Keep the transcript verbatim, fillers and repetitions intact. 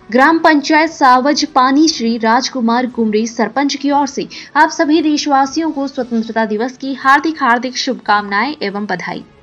ग्राम पंचायत सावज पानी श्री राजकुमार गुमरी सरपंच की ओर से आप सभी देशवासियों को स्वतंत्रता दिवस की हार्दिक हार्दिक शुभकामनाएं एवं बधाई।